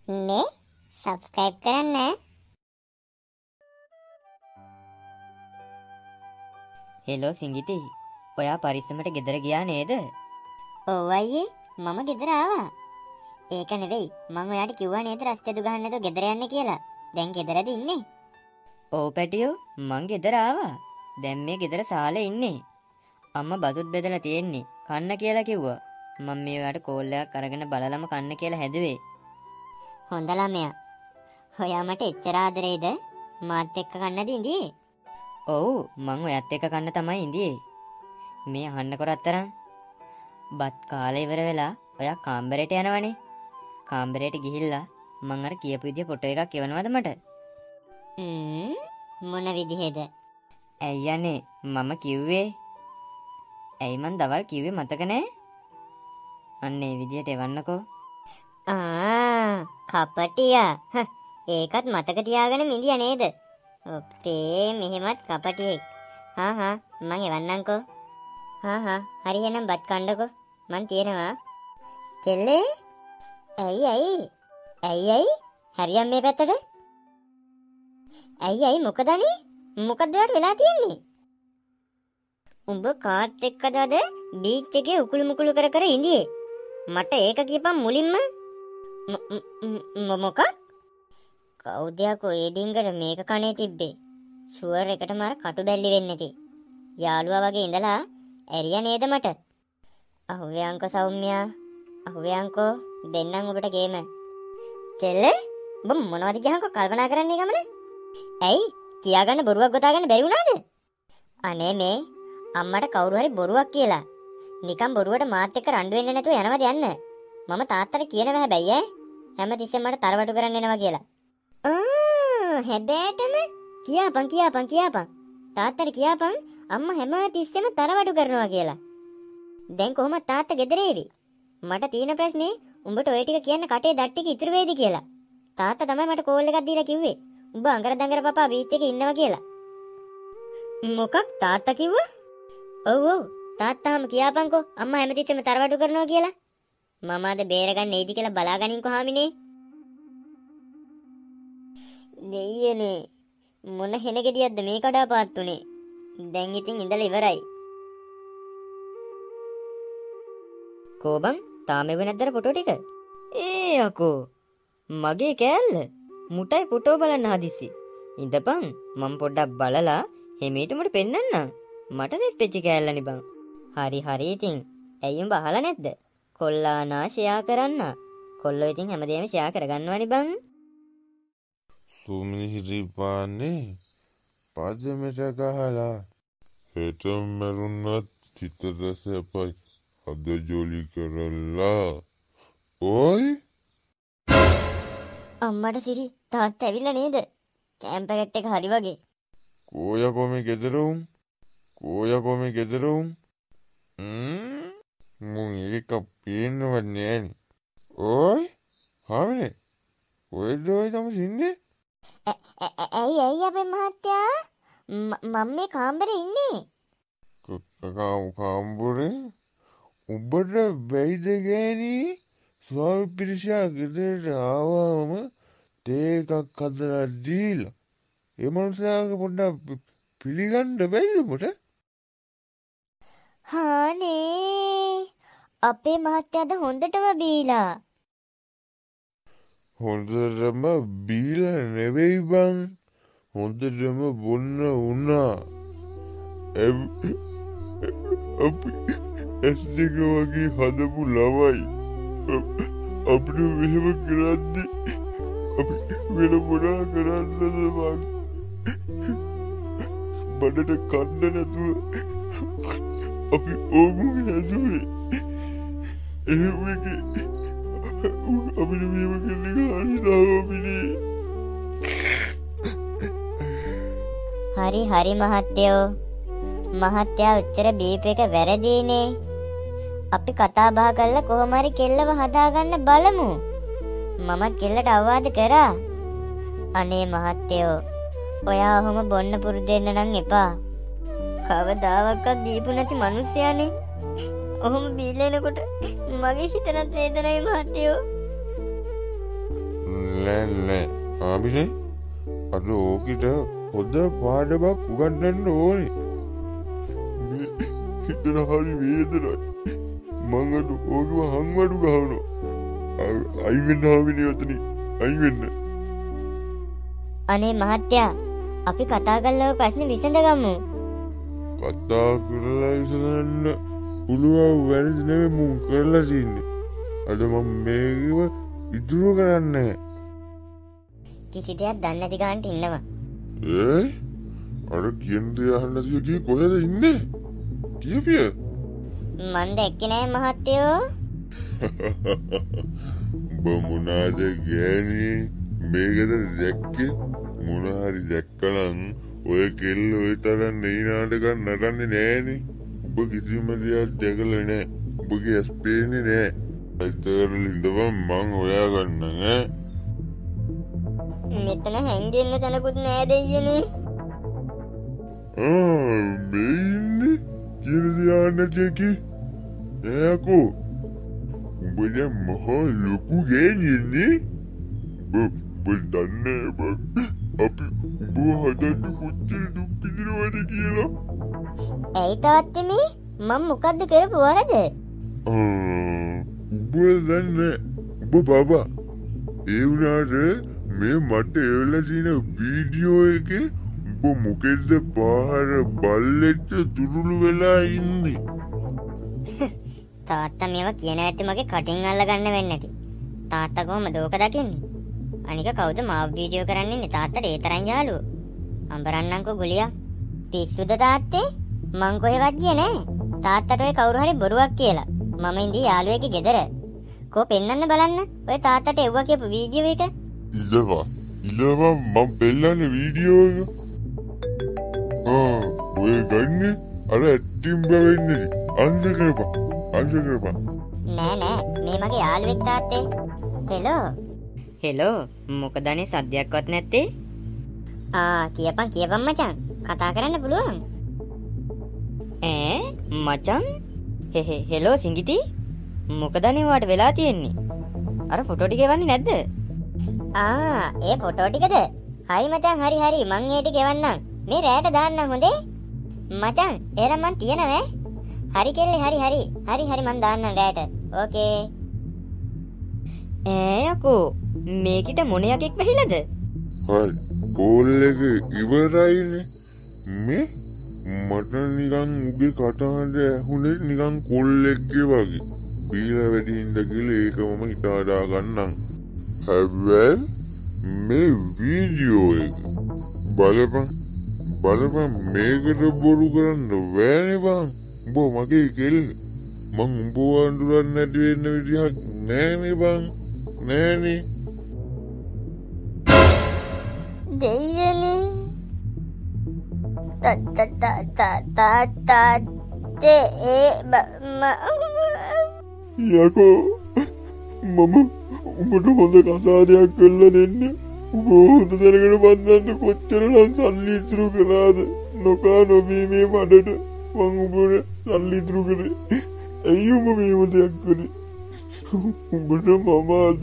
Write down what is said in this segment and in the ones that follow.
මේ සබ්ස්ක්‍රයිබ් කරන්න. හෙලෝ සිංගිටි, ඔයා පරිස්සමට ගෙදර ගියා නේද? ඔව් අයියේ, මම ගෙදර ආවා. ඒක නෙවෙයි, මම ඔයාට කිව්වා නේද රස්ತೆ දු ගහන්න නැතුව ගෙදර යන්න කියලා. දැන් ගෙදරද ඉන්නේ? ඔව් පැටියෝ, මං ගෙදර ආවා. දැන් මේ ගෙදර සාලේ ඉන්නේ. අම්මා බදුත් බෙදලා තියෙන්නේ. කන්න කියලා කිව්වා. මම මේ ඔයාට කෝල් එකක් අරගෙන බලලම කන්න කියලා හැදුවේ. හොඳ ළමයා. ඔයා මට එච්චර ආදරේද? මාත් එක්ක කන්නද ඉඳියේ? ඔව්, මං ඔයත් එක්ක කන්න තමයි ඉඳියේ. මේ අහන්න කරත්තරන්. බත් කාලේ ඉවර වෙලා ඔයා කාමරේට යනවනේ. කාමරේට ගිහිල්ලා මං අර කියපු විදිය ෆොටෝ එකක් එවනවද මට? මොන විදිහේද? ඇයි යන්නේ මම කිව්වේ? ඇයි මං දවල් කිව්වේ මතක නෑ? අන්න ඒ විදියට එවන්නකෝ. කපටියා. ඒකත් මතක තියාගෙන මිදියා නේද? ඔප්පේ මෙහෙමත් කපටියෙක්. මං එවන්නම්කෝ. හරි එහෙනම් බත් කන්නකෝ. මං තියෙනවා. කෙල්ලේ? ඇයි? හරියම් මේ පැත්තට. ඇයි මොකදනේ? මොකද ඔයාලට වෙලා තියෙන්නේ? උඹ කාත් එක්කද අද බීච් එකේ උකුළු මුකුළු කර ඉඳියේ? මට ඒක කියපන් මුලින්ම. මොකක්? කවුද යකෝ ඒ ඩිංගට මේක කනේ තිබ්බේ? ෂුවර් එකටම අර කටු බැල්ලි වෙන්නේ නැති. යාළුවා වගේ ඉඳලා ඇරියා නේද මට? අහුවේ අංකෝ සෞම්‍යා. අහුවේ අංකෝ දෙන්නම් ඔබට ගේම. කෙල්ලේ උඹ මොනවද කියහංකෝ කල්පනා කරන්නේ ගමන? ඇයි කියාගන්න බොරුවක් ගොතාගන්න බැරි වුණාද? අනේ මේ අම්මට කවුරු හරි බොරුවක් කියලා නිකන් බොරුවට මාත් එක්ක රණ්ඩු වෙන්නේ නැතුව යනවද යන්න? මම තාත්තට කියනවා හැබැයි හැමතිස්සෙම මට තරවටු කරන්න එනවා කියලා. හැබැයිටම කියාපන්. තාත්තට කියාපන් අම්මා හැමතිස්සෙම තරවටු කරනවා කියලා. දැන් කොහොමද තාත්තා ගෙදර එවි? මට තියෙන ප්‍රශ්නේ උඹට ඔය ටික කියන්න කටේ දත් ටික ඉතුරු වෙයිද කියලා. තාත්තා තමයි මට කෝල් එකක් දීලා කිව්වේ උඹ අඟර දඟර පපා බීච් එකේ ඉන්නවා කියලා. මොකක් තාත්තා කිව්වා? ඔව් තාත්තාම කියාපන්කෝ අම්මා හැමතිස්සෙම තරවටු කරනවා කියලා. මම අද බේරගන්න එයිද කියලා බලාගනින්කෝ හාමිනේ. දෙයියනේ මොන හෙන ගෙඩියක්ද මේ කඩාපාත්තුනේ. දැන් ඉතින් ඉඳලා ඉවරයි. කෝබන් තාම එව නැද්දර ෆොටෝ ටික? ඒ යකෝ මගේ කෑල්ල මුටයි ෆොටෝ බලන්න හදිසි. ඉඳපන් මම පොඩ්ඩක් බලලා හිමීට උඹට පෙන්නන්නම්. මට දෙප්පෙච්ච කෑල්ලනේ බං. හරි ඉතින්. ඇයි උඹ අහලා නැද්ද? කොල්ලානා ෂෙයා කරන්න. කොල්ලෝ ඉතින් හැමදේම ෂෙයා කරගන්නවනේ බං. සුමිහිරිපානේ පදමට ගහලා හෙට මරුණත් හිතට සැපයි අද ජොලි කරලා. ඔයි අම්මට සිරි තාත්තා ඇවිල්ලා නේද? කැම්ප් එකත් එක හරි වගේ. කෝයකෝ මේ ගෙදර උන්? මුන් ඒක පේන්නවත් නෑනේ. ඔයි හාමිනේ ඔයද ඔය තමයි ඉන්නේ? ඇයි අපේ මහත්තයා? මම මේ කාමරේ ඉන්නේ. කාමරේ? උඹට බැයිද ගෑණි? ස්වාමි පිරිසා ගෙදරට ආවම තේ එකක් හදලා දීලා ඒ මනුස්සයාගේ පොඩ්ඩක් පිළිගන්න බැයිද උඹට? හානේ අපේ මහත්තයාද හොඳටම බීලා. හොඳටම බීලා නෙවෙයි බං, හොඳටම බොන්න වුණා. අපි ඇස් දෙක වගේ හදපු ළමයි අපිට මෙහෙම කරද්දි අපි වෙන මොනා කරන්නද බං? බඩට කන්න නැතුව අපි ඕගුන් හැදුවේ. එහෙම එකේ අපිට මෙහෙම කරන්න හරි මහත්තයෝ. මහත්තයා උච්චර බීප් එක වැරදීනේ. අපි කතා බහ කරලා කොහොම හරි කෙල්ලව හදාගන්න බලමු. මමත් කෙල්ලට අවවාද කරා. අනේ මහත්තයෝ ඔයා ඔහොම බොන්න පුරුදු වෙන්න නම් එපා. කවදාවත් දීපු නැති මිනිස්සයානේ. ඔහොම බීලා එනකොට මගේ හිතනත් වේදනයි මහත්තයෝ. නෑ ආමිනේ අද ඕකිට හොඳ පාඩමක් උගන්වන්න ඕනේ. හිතන හරි වේදනයි. මං අද ඕකව හංවඩු ගහනවා. අයිවෙන්න ආමිනේ ඔතන අයිවෙන්න. අනේ මහත්තයා අපි කතා කරලා ප්‍රශ්නේ විසඳගමු. කතා කරලා විසඳන්න පුළුවන් වැරදි නෙවෙයි මුන් කරලා තින්නේ. අද මම මේකව ඉතුරු කරන්නේ. කිසි දෙයක් දන්නේ නැති ගානට ඉන්නවා. අර කියන දේ අහන්න නැතිව කී කොහෙද ඉන්නේ? කියපිය. මන් දැක්කේ නෑ මහත්තයෝ. බමුණාද ගෑණි මේකද දැක්කේ? මොන හරි දැක්කනම් ඔය කෙල්ල ඔය තරම් නෙයි නාටකම් නටන්නේ නෑනේ. ඔබ කිසිම දෙයක් දැකලා නෑ. ඔබගේ ඇස් පේන්නේ නෑ. ඇත්තටම ඉඳපන් මං හොයාගන්න ඈ. මෙතන හැංගෙන්න තැනකුත් නෑ දෙයියනේ. මේ ඉන්නේ කියන දේ අහන්න නැති ඈකෝ. උඹ දැන් මහා ලොකු ගෑණියනේ. ඔබ දන්නේ බං අපි උඹ හදන්න කොච්චර දුක් විඳිනවද කියලා. ඇයි තාත්තේ මේ මම මොකද්ද කරපු වරද? උඹ දන්නේ උඹ බබා ඒ වුණාට මේ මට එවලා තියෙන වීඩියෝ එකේ උඹ මොකෙද්ද පාර බල්ලෙක්ට තුරුළු වෙලා ඉන්නේ. තාත්තා මේවා කියන ඇත්ත මගේ කටින් අල්ලගන්න වෙන්නේ නැති. තාත්තා කොහමද ඕක දකින්නේ? අනික කවුද මාව වීඩියෝ කරන්නේ ඉන්නේ? තාත්තට ඒ තරම් යාළුවෝ. අඹරන්නම්කෝ ගුලියා. පිස්සුද තාත්තේ? මං කොහෙවත් ගියේ නෑ. තාත්තට ඔය කවුරු හරි බොරුවක් කියලා. මම ඉඳී යාළුවෙක්ගේ ගෙදර. කෝ පෙන්නන්න බලන්න. ඔය තාත්තට එව්වා කියපු වීඩියෝ එක. ඉල්ලවා මම පෙන්නන්නේ වීඩියෝ එක. ඔය ගන්නේ අර ඇක්ටිං බවෙන්නේ. අන්ද කරපන්. නෑ මේ මගේ යාළුවෙක් තාත්තේ. හෙලෝ මොකද අනේ සද්දයක්වත් නැත්තේ? කියපන් මචං. කතා කරන්න පුළුවන්. මචං හෙලෝ සිංගිති මොකද අනේ වාට වෙලා තියෙන්නේ? අර ෆොටෝ ටික එවන්නේ නැද්ද? ඒ ෆොටෝ ටිකද? හරි මචං හරි මං ඒ ටික එවන්නම්. මේ රෑට දාන්නම් හොඳේ. මචං එහෙනම් මං තියනවා. හරි කෙල්ලේ හරි මං දාන්නම් රෑට. ඕකේ. යකෝ මේකිට මොන යකෙක් වැහිලාද? හරි කෝල් එක ඉවරයිනේ. මේ මට නිකන් උගේ කටහඬ ඇහුනේ නිකන් කොල්ලෙක්ගේ වගේ. බීලා වැඩි හින්ද කියලා ඒක මම හිතා ගන්නම්. හැබැයි මේ වීඩියෝ එක බලපන් මේකට බොරු කරන්න බෑනේ බං. උඹ මගේ කෙල්ල. මං උඹව අඳුරන්නේ නැති වෙන්න විදිහක් නෑනේ බං. නෑනේ. දෙයියනේ. තාත්තේ යකෝ මම උඹට හොඳ කසාදයක් කරලා දෙන්න. උඹ හොඳ තැනකට බඳින්න කොච්චරනම් සල්ලි ඉතුරු කළාද? නොකා නොබී මේ මඩට මං උඹට සල්ලි ඉතුරු කරේ. ඇයි උඹ මේව දෙයක් කරේ? උඹට මම අද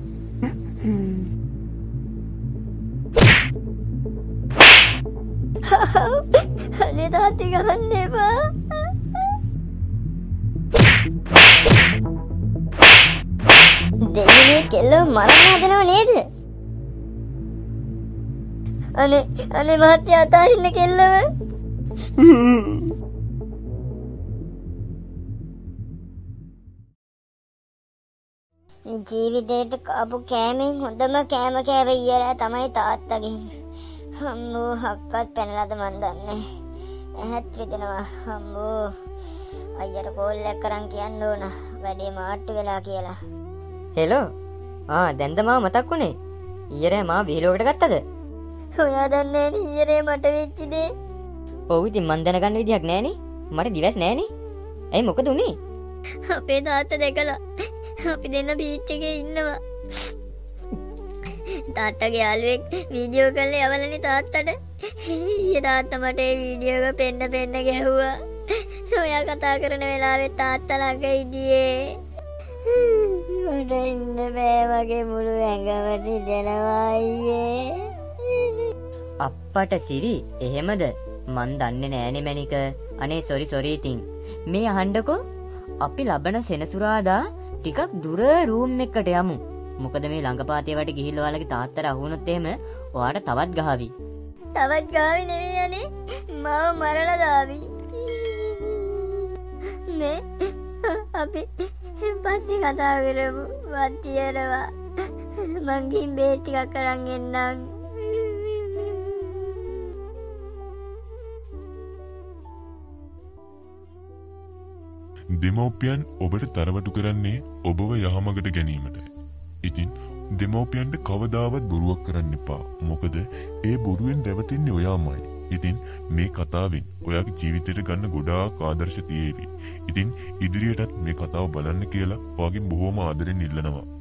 අනේ තාත්ති ගහන්න එපා. දෙයියනේ කෙල්ලව මරන්න හදනව නේද? අනේ මහත්තයා අතාරින්න කෙල්ලව. ජීවිතේට කාපු කෑමෙන් හොඳම කෑම කෑව ඊයරා තමයි තාත්තගෙන්. අම්මෝ හක්කත් පැනලාද මන් දන්නේ. ඇහත් රිදෙනවා. අම්මෝ අයියට කෝල් එකක් කරන් කියන්න ඕන වැඩේ මාට්ටු වෙලා කියලා. හෙලෝ දැන්ද මාව මතක් වුණේ? ඊයරේ මා විහිළුවකට ගත්තද? ඔයා දන්නේ නේ ඊයරේ මට වෙච්ච දේ. ඔව් ඉතින් මන් දැනගන්න විදියක් නෑනේ. මට දිවස් නෑනේ. ඇයි මොකද උනේ? අපේ තාත්තා දැකලා අපි දෙන්න බීච් එකේ ඉන්නවා. තාත්තගේ යාළුවෙක් වීඩියෝ කරලා යවලනේ තාත්තට. ඊයේ තාත්තා මට ඒ වීඩියෝ එක පෙන්න ගැහුවා. ඔයා කතා කරන වෙලාවේ තාත්තා ළඟ ඉදියේ. උඩ ඉන්න බෑ මගේ මුළු ඇඟම රිදෙනවා අයියේ. අප්පට සිරි එහෙමද? මන් දන්නේ නෑනේ මැනික. අනේ සොරි ඉතින්. මේ අහන්නකෝ අපි ලබන සෙනසුරාදා ටිකක් දුර රූම් එකකට යමු. මොකද මේ ළඟපාතේ වට ගිහිල්ලා ඔයාලගේ තාත්තට අහුනොත් එහෙම ඔයාට තවත් ගහවි. තවත් ගාවි නෙවෙයි අනේ. මාව මරලා දාවි. නේ අපි පස්සේ කතා කරමු. වත් තියනවා. මං ගිහින් බේත් ටිකක් අරන් එන්නම්. දෙමව්පියන් ඔබට තරවටු කරන්නේ ඔබව යහමගට ගැනීමටයි. ඉතින් දෙමව්පියන්ට කවදාවත් බොරුවක් කරන්න එපා. මොකද ඒ බොරුවෙන් දැවටෙන්නේ ඔයාමයි. ඉතින් මේ කතාවෙන් ඔයාගේ ජීවිතයට ගන්න ගොඩාක් ආදර්ශ තියෙවි. ඉතින් ඉදිරියටත් මේ කතාව බලන්න කියලා ඔයාගෙන් බොහොම ආදරෙන් ඉල්ලනවා.